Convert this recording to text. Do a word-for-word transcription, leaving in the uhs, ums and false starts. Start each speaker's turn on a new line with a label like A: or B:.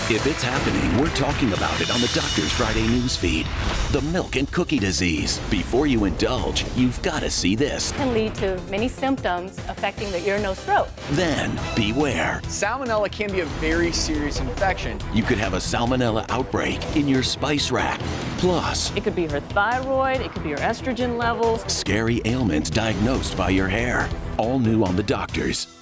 A: If it's happening, we're talking about it on the Doctor's Friday news feed. The milk and cookie disease. Before you indulge, you've got to see this.
B: Can lead to many symptoms affecting the ear, nose, throat.
A: Then beware.
C: Salmonella can be a very serious infection.
A: You could have a salmonella outbreak in your spice rack. Plus,
B: It could be her thyroid, it could be her estrogen levels.
A: scary ailments diagnosed by your hair. All new on the Doctors.